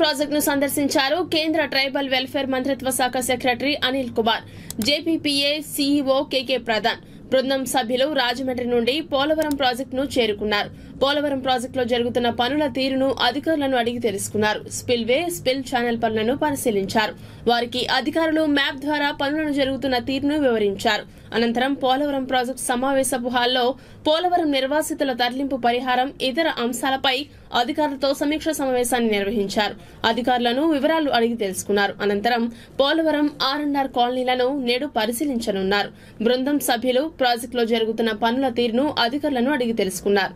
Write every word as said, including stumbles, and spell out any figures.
ప్రాజెక్టును సందర్శించారు కేంద్ర ట్రైబల్ వెల్ఫేర్ మంత్రిత్వ శాఖ secretary Anil Kumar. JPPA CEO KK Pradhan బృందం సభ్యులు రాజమండ్రి నుండి పోలవరం ప్రాజెక్టును చేరుకున్నారు. పోలవరం ప్రాజెక్టులో జరుగుతున్న పనుల తీరును అధికారులను అడిగి తెలుసుకున్నారు. స్పిల్వే, స్పిల్ ఛానల్ పనులను పరిశీలించారు. వారికి అధికారులు మ్యాప్ ద్వారా పనులను జరుగుతున్న తీరును వివరించారు. అనంతరం పోలవరం ప్రాజెక్టు సమావేశపు హాల్లో పోలవరం నిర్వాసితుల తరలింపు పరిహారం, ఇతర అంశాలపై అధికారులతో సమీక్ష సమావేశాన్ని నిర్వహించారు. అధికారులను వివరాలు అడిగి తెలుసుకున్నారు. అనంతరం పోలవరం ఆర్ అండ్ ఆర్ కాలనీలను నేడు పరిశీలించనున్నారు. బృందం సభ్యులు ప్రాజెక్టులో జరుగుతున్న పనుల తీరును అధికారులను అడిగి తెలుసుకున్నారు.